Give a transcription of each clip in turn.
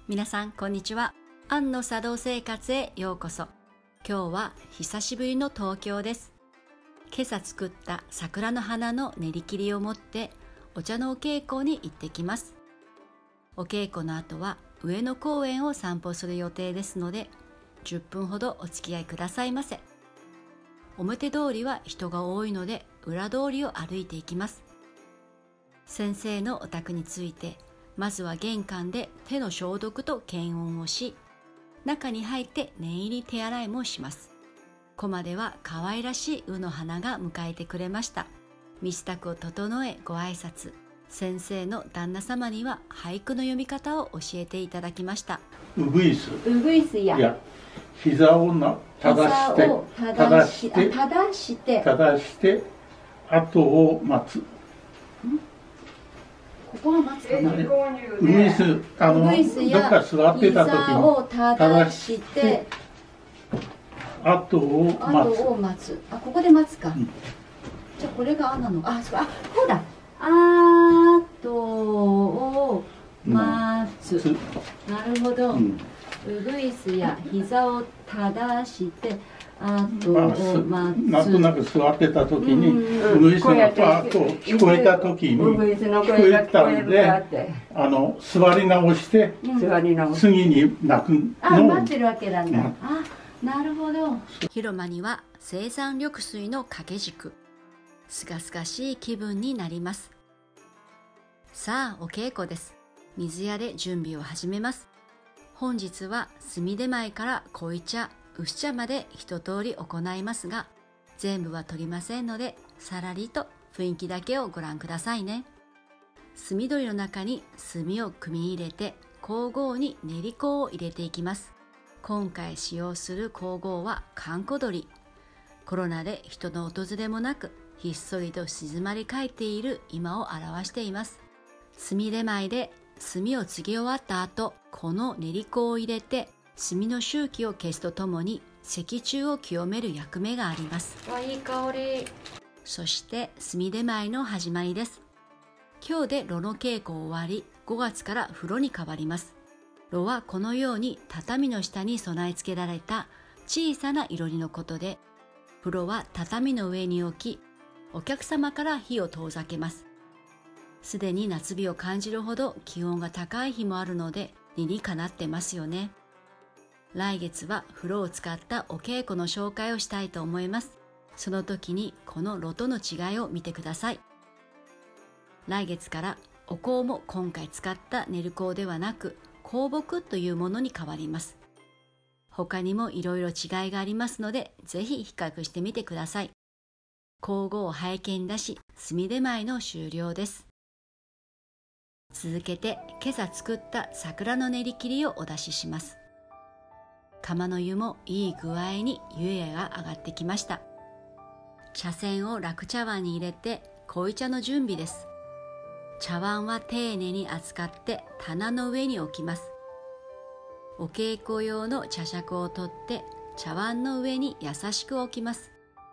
皆さんこんにちは。アンの茶道生活へようこそ。今日は久しぶりの東京です。今朝作った桜の花の練り切りを持ってお茶のお稽古に行ってきます。お稽古の後は上野公園を散歩する予定ですので、10分ほどお付き合いくださいませ。表通りは人が多いので裏通りを歩いていきます。先生のお宅に着いて、まずは玄関で手の消毒と検温をし、中に入って念入り手洗いもします。小間では可愛らしい卯の花が迎えてくれました。身支度を整えご挨拶。先生の旦那様には俳句の読み方を教えていただきました。 うぐいす。 うぐいすや。 いや、膝を正して、後を待つ。 ここは待つかな。 うぐいす、どっか座ってた時膝をに正して後を待つ。 あ、ここで待つか。じゃあこれがあなの。あ、そう、あ、こうだ。後を待つ。なるほど。うぐいすや膝を正して後を待つ。 なんとなく座ってた時にうぐいすがパーッと聞こえた時に聞こえたんで、座り直して次に泣くのを待ってるわけなんだ。あ、なるほど。 広間には生産緑水の掛け軸。すがすがしい気分になります。さあお稽古です。水屋で準備を始めます。本日は炭手前から濃茶、薄茶まで一通り行いますが、全部は取りませんので、さらりと雰囲気だけをご覧くださいね。炭取りの中に炭を組み入れて、香合に練り粉を入れていきます。今回使用する香合は閑古鳥。コロナで人の訪れもなく、ひっそりと静まり返っている今を表しています。炭手前で炭を継ぎ終わった後、この練り粉を入れて炭の臭気を消すとともに石柱を清める役目があります。 いい香り。 そして炭手前の始まりです。今日で炉の稽古終わり、5月から風呂に変わります。炉はこのように畳の下に備え付けられた小さな囲炉裏のことで、風呂は畳の上に置き、お客様から火を遠ざけます。すでに夏日を感じるほど気温が高い日もあるので、理にかなってますよね。来月は風呂を使ったお稽古の紹介をしたいと思います。その時にこの炉との違いを見てください。来月からお香も今回使った練る香ではなく香木というものに変わります。他にもいろいろ違いがありますので、ぜひ比較してみてください。香合を拝見出し、炭手前の終了です。続けて今朝作った桜の練り切りをお出しします。釜の湯もいい具合に湯気が上がってきました。茶筅を楽茶碗に入れて濃茶の準備です。茶碗は丁寧に扱って棚の上に置きます。お稽古用の茶杓を取って茶碗の上に優しく置きます。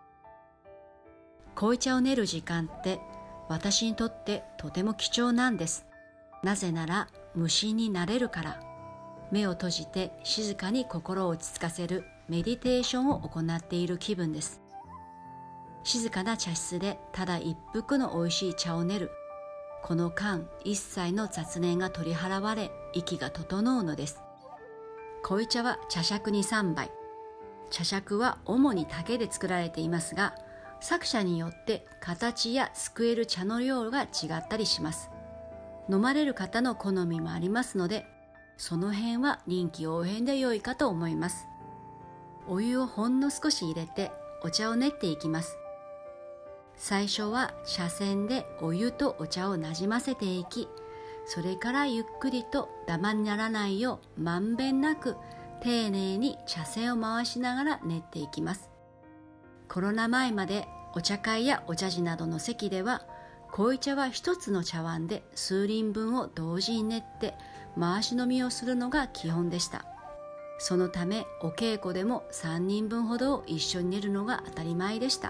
濃茶を練る時間って私にとってとても貴重なんです。なぜなら無心になれるから。目を閉じて静かに心を落ち着かせるメディテーションを行っている気分です。静かな茶室でただ一服の美味しい茶を練る。この間一切の雑念が取り払われ、息が整うのです。濃茶は茶杓に3杯。茶杓は主に竹で作られていますが、作者によって形やすくえる茶の量が違ったりします。飲まれる方の好みもありますので、その辺は臨機応変で良いかと思います。お湯をほんの少し入れてお茶を練っていきます。最初は茶筅でお湯とお茶をなじませていき、それからゆっくりとダマにならないようまんべんなく丁寧に茶筅を回しながら練っていきます。コロナ前までお茶会やお茶事などの席では、濃茶は一つの茶碗で数輪分を同時に練って回し飲みをするのが基本でした。そのためお稽古でも3人分ほどを一緒に練るのが当たり前でした。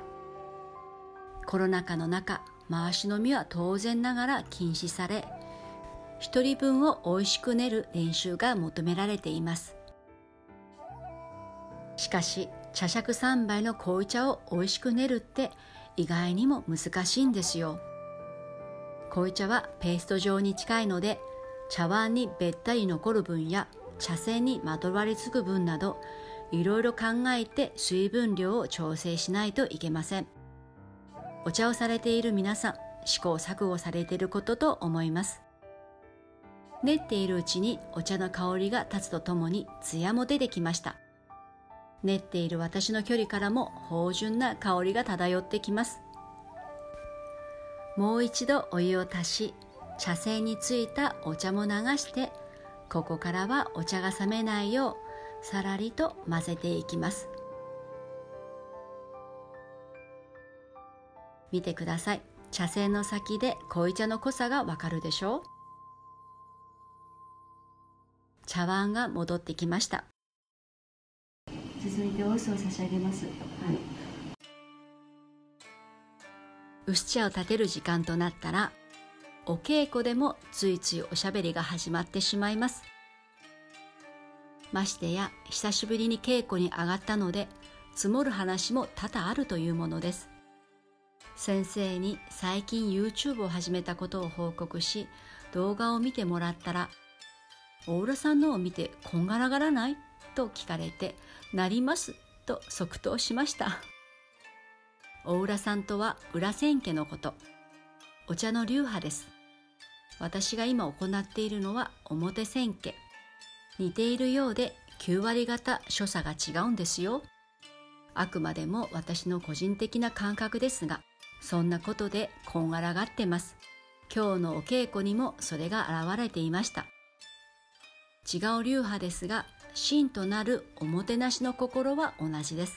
コロナ禍の中、回し飲みは当然ながら禁止され、 一人分を美味しく練る練習が求められています。しかし、茶杓3杯の濃茶を美味しく練るって意外にも難しいんですよ。濃茶はペースト状に近いので、茶碗にべったり残る分や茶筅にまとわりつく分など、いろいろ考えて水分量を調整しないといけません。お茶をされている皆さん、試行錯誤されていることと思います。練っているうちにお茶の香りが立つとともに艶も出てきました。練っている私の距離からも芳醇な香りが漂ってきます。もう一度お湯を足し、茶筅についたお茶も流して、ここからはお茶が冷めないようさらりと混ぜていきます。見てください。茶筅の先で濃茶の濃さがわかるでしょう。茶碗が戻ってきました。 続いてお酢を差し上げます。はい。 薄茶を立てる時間となったら、お稽古でもついついおしゃべりが始まってしまいます。ましてや久しぶりに稽古に上がったので、積もる話も多々あるというものです。先生に最近 YouTube を始めたことを報告し、動画を見てもらったら、大浦さんのを見てこんがらがらないと聞かれて、なりますと即答しました。大浦さんとは裏千家のこと。お茶の流派です。私が今行っているのは表千家。似ているようで9割方所作が違うんですよ。あくまでも私の個人的な感覚ですが、そんなことでこんがらがってます。今日のお稽古にもそれが現れていました。違う流派ですが、真となるおもてなしの心は同じです。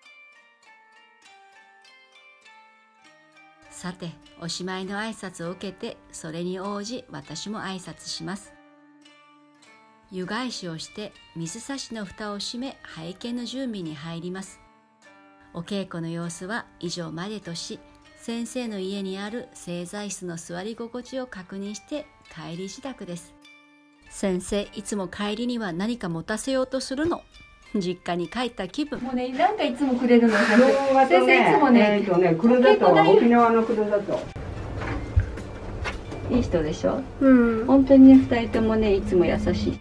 さて、おしまいの挨拶を受けて、それに応じ私も挨拶します。湯返しをして水差しの蓋を閉め、拝見の準備に入ります。お稽古の様子は以上までとし、先生の家にある正座椅子の座り心地を確認して帰り支度です。先生、いつも帰りには何か持たせようとするの。実家に帰った気分。 もうね、なんかいつもくれるの。先生いつもね、 黒砂糖、沖縄の黒砂糖。 いい人でしょ。本当にね、二人ともね、いつも優しい。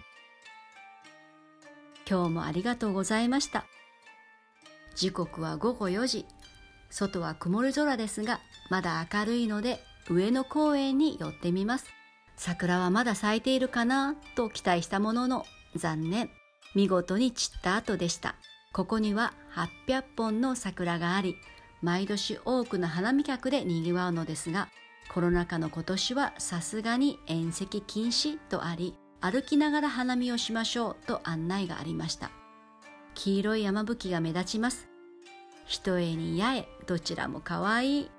今日もありがとうございました。時刻は午後4時。外は曇り空ですが、まだ明るいので上野公園に寄ってみます。桜はまだ咲いているかなと期待したものの、残念。見事に散った後でした。ここには800本の桜があり、毎年多くの花見客で賑わうのですが、コロナ禍の今年はさすがに宴席禁止とあり、歩きながら花見をしましょうと案内がありました。黄色い山吹が目立ちます。一重に八重、どちらもかわいい。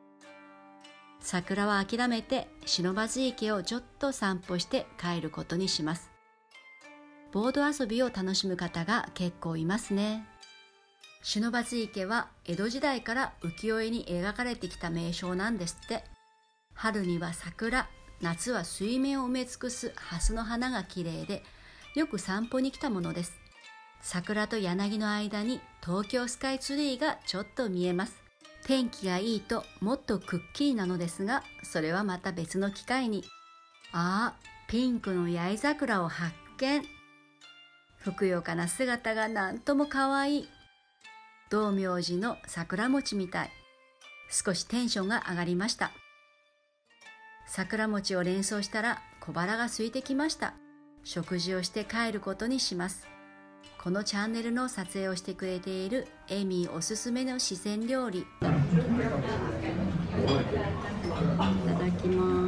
桜は諦めて不忍池をちょっと散歩して帰ることにします。ボード遊びを楽しむ方が結構いますね。不忍池は江戸時代から浮世絵に描かれてきた名勝なんですって。春には桜、夏は水面を埋め尽くす蓮の花がきれいで、よく散歩に来たものです。桜と柳の間に東京スカイツリーがちょっと見えます。天気がいいともっとくっきりなのですが、それはまた別の機会に。ピンクの八重桜を発見。ふくよかな姿がなんともかわいい。道明寺の桜餅みたい。少しテンションが上がりました。桜餅を連想したら小腹が空いてきました。食事をして帰ることにします。このチャンネルの撮影をしてくれているエミーおすすめの四川料理。いただきます。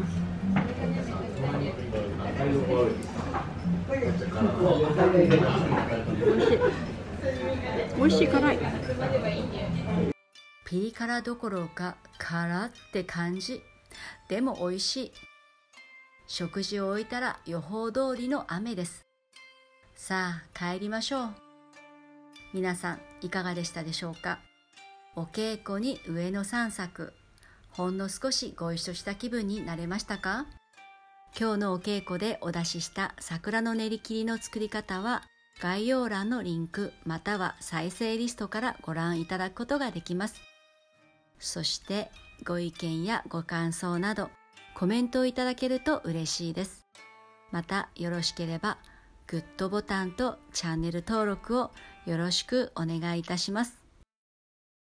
おいしい。辛い。ピリ辛どころか辛って感じ。でもおいしい。食事を終えたら予報通りの雨です。さあ帰りましょう。皆さんいかがでしたでしょうか。お稽古に上野散策、ほんの少しご一緒した気分になれましたか。 今日のお稽古でお出しした桜の練り切りの作り方は概要欄のリンクまたは再生リストからご覧いただくことができます。そしてご意見やご感想などコメントをいただけると嬉しいです。またよろしければグッドボタンとチャンネル登録をよろしくお願いいたします。